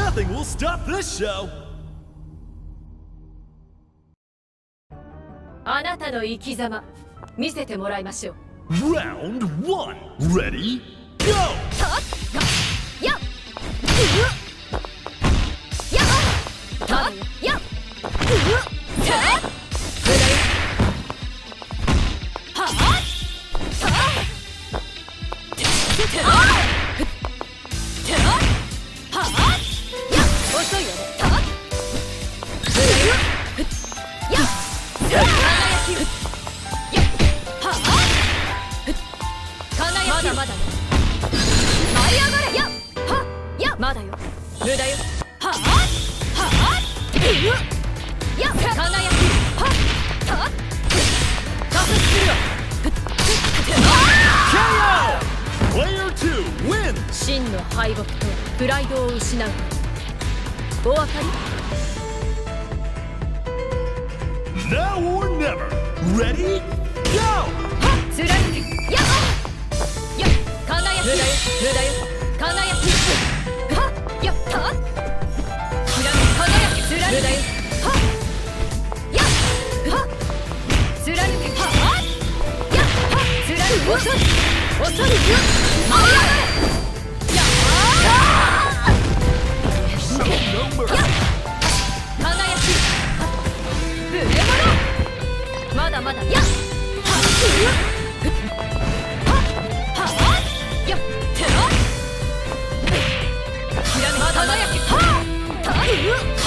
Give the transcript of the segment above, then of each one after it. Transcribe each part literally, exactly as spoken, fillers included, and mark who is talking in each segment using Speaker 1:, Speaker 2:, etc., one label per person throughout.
Speaker 1: Nothing will stop this show!
Speaker 2: あなたの生き様見せてもらいましょう。
Speaker 1: Round one, ready, go!
Speaker 2: やっやったやっせっはっ遅いよね。やっまだまだ舞い上がれ。やっはっやっまだよ。無駄よ。はっはっやっ輝きはっはっ加速するわ。
Speaker 1: ケーオー! Player two wins!
Speaker 2: 真の敗北とプライドを失う。お分かり？
Speaker 1: Now or never! Ready? Go!
Speaker 2: はっ貫け。やっやっ輝き無駄よ無駄よ輝きはっやったっひらめ輝き貫け無駄よはっやっはっ貫けはっやっはっ貫け遅い遅いよ舞い上がれ。やっやっ輝きブレモノまだまだやっはっ輝きはっ輝き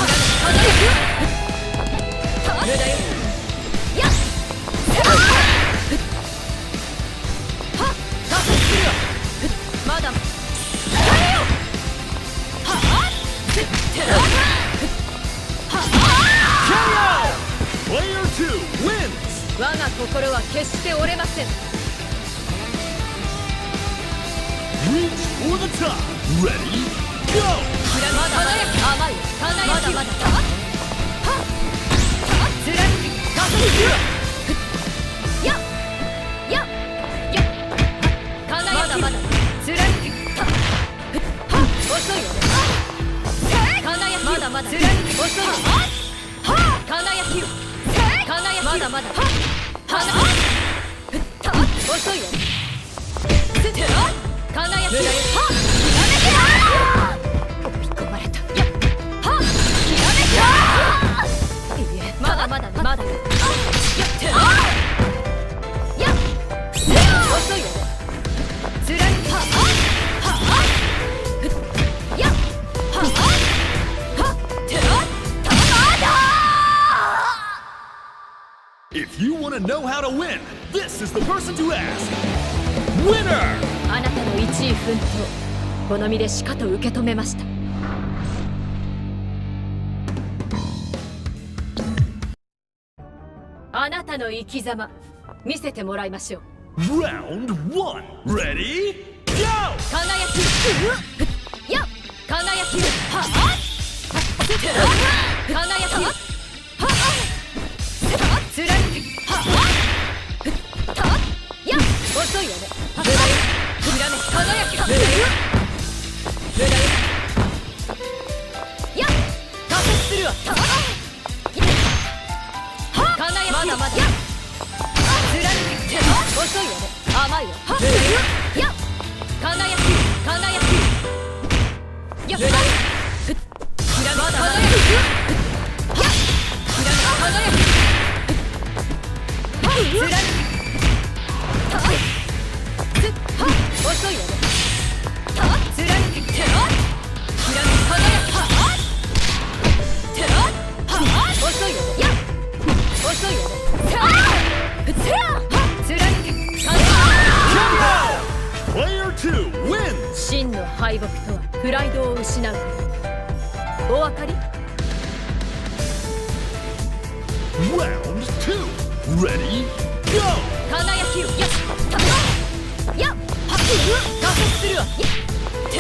Speaker 2: 無駄よ。やっはっ加速するわ。まだ誰よはっケーオー!
Speaker 1: Player two wins!
Speaker 2: 我が心は決して折れません。
Speaker 1: Reach for the top! Ready? Go!
Speaker 2: まだ輝き甘い輝きまだまだはっ貫き加速するわ。やっやっやっ輝きまだまだ貫きはっ遅いよね。輝きまだまだ貫き遅いよね。輝きよ輝きまだまだ遅いよね。輝きよまだまだまだよ。やっ遅いよね。貫きははやっははただ
Speaker 1: If you want to know how to win, this is the person to ask! Winner!
Speaker 2: あなたの一位奮闘好みでしかと受け止めました。あなたの生き様見せてもらいましょう。
Speaker 1: Round one, ready? Go!
Speaker 2: 輝きやっ輝きはっ輝きはっ貫きはっやっ遅いよね。無駄よひらめ輝き無駄よ無駄よやっ加速するわ。輝きまだまだ貫き遅いよね。甘いよ無駄よやっ輝き輝きやっ無駄よひらめ輝きやっひらめ輝き貫き遅いよね。貫きひらめ輝き遅いよね。やっ遅いよね。貫き
Speaker 1: Player two wins!
Speaker 2: 真の敗北とはプライドを失うこと。お分かり？
Speaker 1: Round two, ready? Go!
Speaker 2: 輝きよやっやっ加速するわ。貫き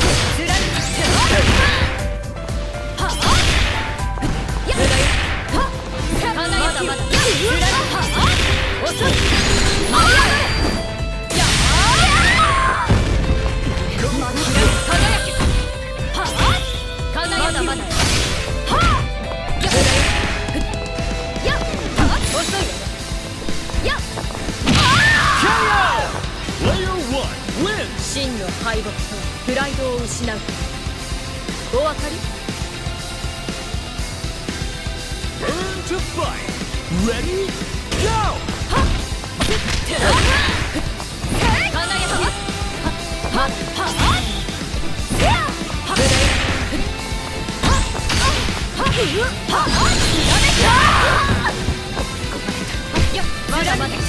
Speaker 2: はっやっまだまだ遅い舞い上がれ。やっ輝きはっ輝まだまだ。はあ。やっやっ遅いよ。やっ
Speaker 1: ケーオー! Player one wins!
Speaker 2: 真の敗北とはプライドを失う。お分かり？
Speaker 1: Burn to fight! Ready? Go!
Speaker 2: はっかなやきはっはっはっせやはっはっはっはっやまだまだか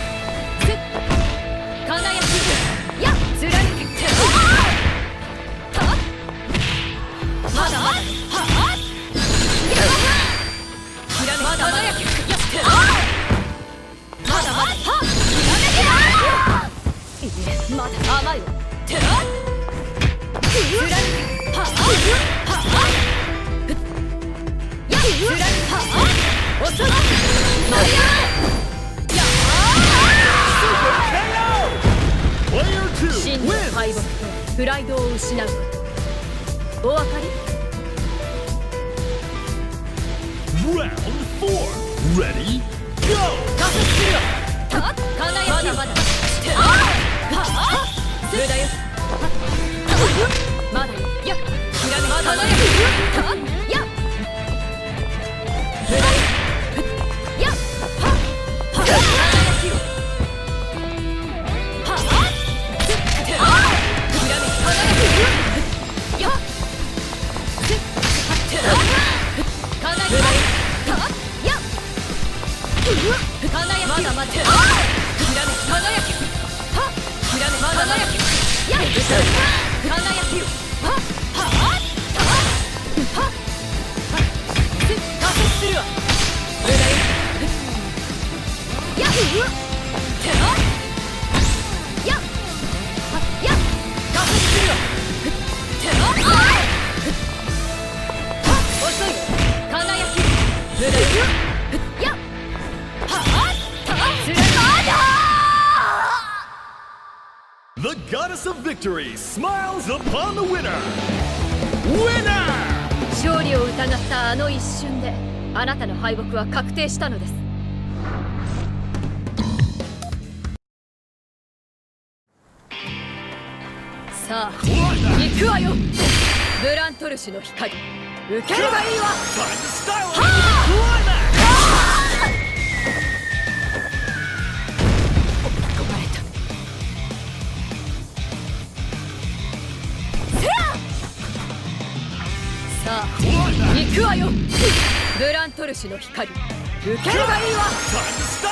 Speaker 2: なやきや貫けまだまだはっまだまだやきまだまだはっまだ甘いわてら貫けはっはっや貫けはっ遅いまやや
Speaker 1: Player two
Speaker 2: 真の
Speaker 1: wins!
Speaker 2: 敗北とプライドを失うことお分かり
Speaker 1: Round four! Ready? Go!
Speaker 2: 加速するわかなやきまだまだああ無駄よまだよやっひらめかなやきかやっ無駄よやっはっはっかなやきをはっあひらめかなやきやっかなやきかやっかなやきまだまだひらめかなやきはっひらめかなやきやっかなやきはっはっはっはっ加速するわ無駄よやってらやっやっ加速するわてら遅いよかなやき無駄よやっはっ
Speaker 1: The goddess of victory smiles upon the winner! Winner!
Speaker 2: 勝利を疑ったあの一瞬であなたの敗北は確定したのです。さあ行くわよブラントルシュの光受ければいいわ
Speaker 1: Time to style it! Climax!
Speaker 2: 込まれたさあ行くわよブラントルシュの光受ければいいわ
Speaker 1: Time to